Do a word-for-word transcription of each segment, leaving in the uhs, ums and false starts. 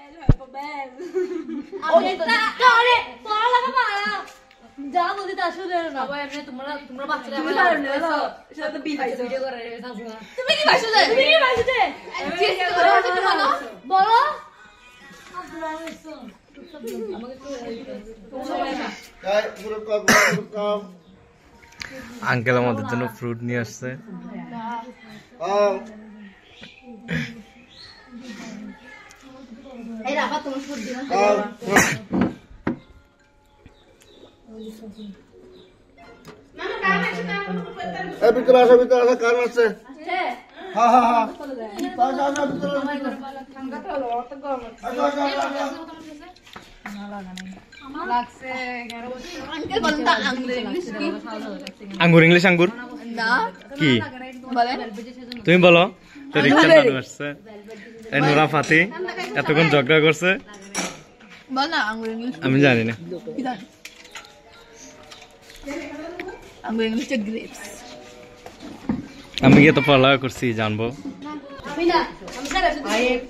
যা বলি তা শুনে না ভাই এমনি তোমরা তোমরা বাচ্চারা তুমি পারো না সেটা তো ভিডিও করে সাজনা তুমি কি পাইছো যে তুমি কি পাইছো যে চেক করে তুমি বলো বলো আঙ্কেল আমাদের জন্য ফ্রুট নিয়ে আসছে এই রাফা তুমি ফ্রুট দিও মামা কাম আছে না এ ভিতরে আসো ভিতরে আসো কাম আছে হ্যাঁ হ্যাঁ হ্যাঁ পাঁচ আসো ভিতরে ঠান্ডা তো হলো অত গরম আসো আসো না লাগা নাই আমার লাগছে এগারো বছর আঙ্কেল বলতা আঙ্গুর ইংলিশ কি আঙ্গুর ইংলিশ আঙ্গুর না কি বলেন তুমি বলো তো রিক্সা চালু আসছে এই নুরা ফাতি এতক্ষণ ঝগড়া করছে বল না আঙ্গুর ইংলিশ আমি জানি না কি জানি আঙ্গুর ইংলিশ গ্রেপস আমি গিয়ে তো পড়ালেখা করছি জানবো আমি না আমি স্যার আসলে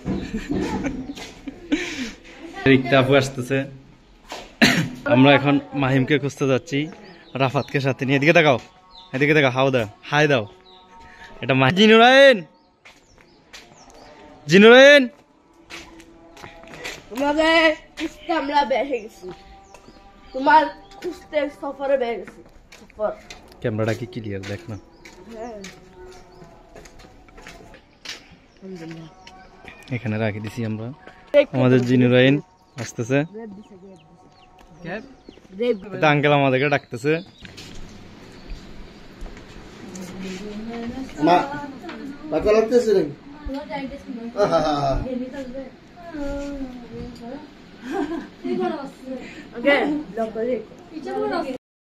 রিক্তা আপু আসতেছে আমরা এখন মাহিমকে খুঁজতে যাচ্ছি রাফাতকে সাথে নিয়ে এদিকে দেখাও এদিকে দেখাও হাও দাও হাই দাও এটা মা জিনুরাইন জিনুরাইন তোমাদের খুঁজতে আমরা বের হয়ে গেছি তোমার খুঁজতে সফরে বের গেছি সফর ক্যামেরাটা কি ক্লিয়ার দেখ না এখানে রাখি দিছি আমরা আমাদের জিনুরাইন আসতেছে এটা আঙ্কেল আমাদেরকে ডাকতেছে মা বাচ্চা লাগতেছে রে ওকে